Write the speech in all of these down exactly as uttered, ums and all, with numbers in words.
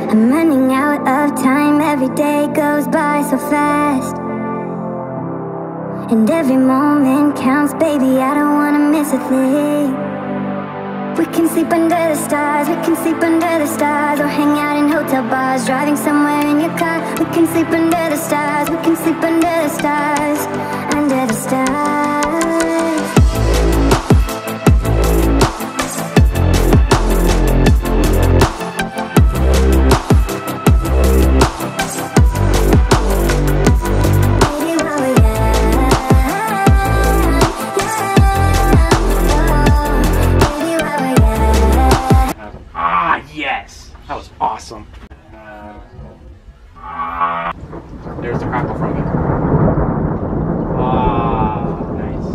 I'm running out of time, every day goes by so fast, and every moment counts, baby, I don't wanna miss a thing. We can sleep under the stars, we can sleep under the stars, or hang out in hotel bars, driving somewhere in your car. We can sleep under the stars, we can sleep under the stars, under the stars. Yes, that was awesome. Uh, there's the crackle from it. Ah, nice.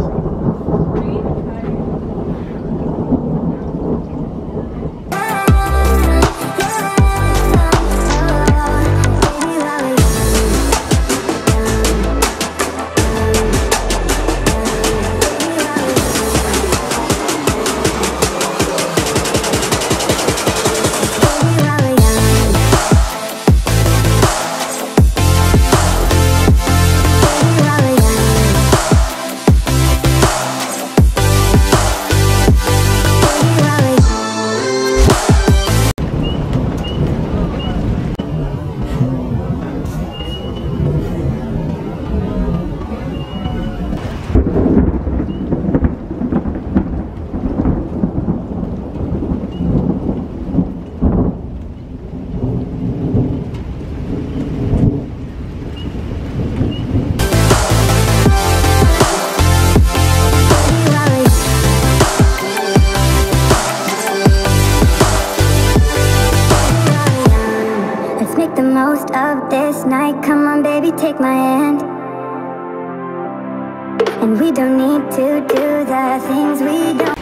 Make the most of this night. Come on, baby, take my hand. And we don't need to do the things we don't.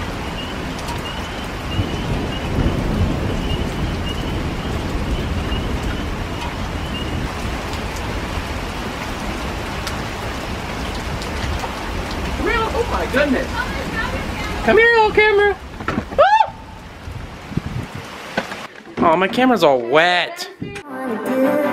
Real? Oh my goodness. Come here, little camera. Woo! Oh, my camera's all wet. Wanna do